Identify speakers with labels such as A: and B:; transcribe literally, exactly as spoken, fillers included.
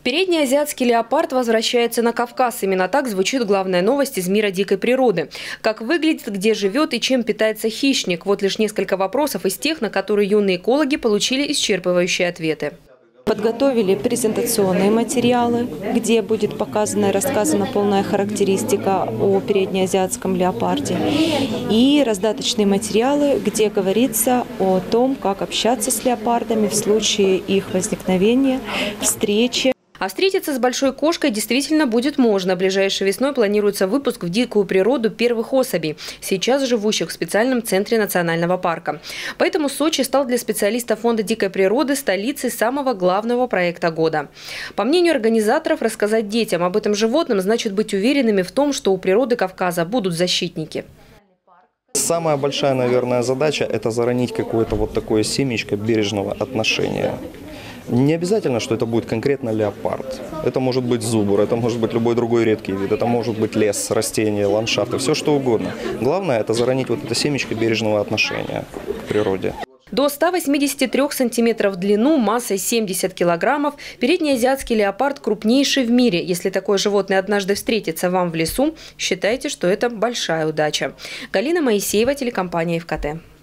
A: Передний азиатский леопард возвращается на Кавказ. Именно так звучит главная новость из мира дикой природы. Как выглядит, где живет и чем питается хищник. Вот лишь несколько вопросов из тех, на которые юные экологи получили исчерпывающие ответы.
B: Подготовили презентационные материалы, где будет показана и рассказана полная характеристика о переднеазиатском леопарде. И раздаточные материалы, где говорится о том, как общаться с леопардами в случае их возникновения, встречи.
A: А встретиться с большой кошкой действительно будет можно. Ближайшей весной планируется выпуск в дикую природу первых особей, сейчас живущих в специальном центре национального парка. Поэтому Сочи стал для специалистов Фонда дикой природы столицей самого главного проекта года. По мнению организаторов, рассказать детям об этом животном значит быть уверенными в том, что у природы Кавказа будут защитники.
C: Самая большая, наверное, задача – это заронить какое-то вот такое семечко бережного отношения. Не обязательно, что это будет конкретно леопард. Это может быть зубр, это может быть любой другой редкий вид, это может быть лес, растения, ландшафты, все что угодно. Главное – это заронить вот это семечко бережного отношения к природе.
A: До ста восьмидесяти трёх сантиметров в длину, массой семьдесят килограммов, переднеазиатский леопард крупнейший в мире. Если такое животное однажды встретится вам в лесу, считайте, что это большая удача. Галина Моисеева, телекомпания ФКТ.